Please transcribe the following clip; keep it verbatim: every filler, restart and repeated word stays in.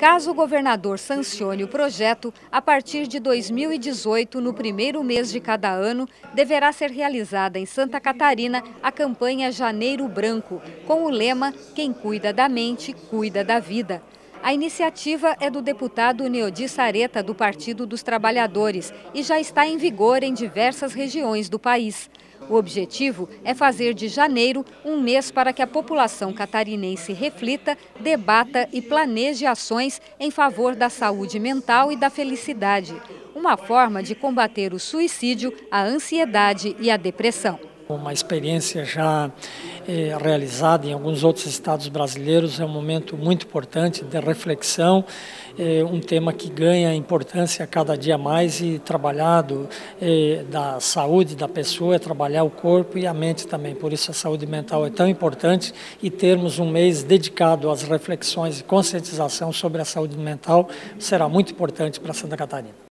Caso o governador sancione o projeto, a partir de dois mil e dezoito, no primeiro mês de cada ano, deverá ser realizada em Santa Catarina a campanha Janeiro Branco, com o lema "Quem cuida da mente, cuida da vida". A iniciativa é do deputado Neodi Sareta, do Partido dos Trabalhadores, e já está em vigor em diversas regiões do país. O objetivo é fazer de janeiro um mês para que a população catarinense reflita, debata e planeje ações em favor da saúde mental e da felicidade. Uma forma de combater o suicídio, a ansiedade e a depressão. Uma experiência já eh, realizada em alguns outros estados brasileiros, é um momento muito importante de reflexão, eh, um tema que ganha importância a cada dia mais e trabalhado eh, da saúde da pessoa, é trabalhar o corpo e a mente também. Por isso a saúde mental é tão importante e termos um mês dedicado às reflexões e conscientização sobre a saúde mental será muito importante para Santa Catarina.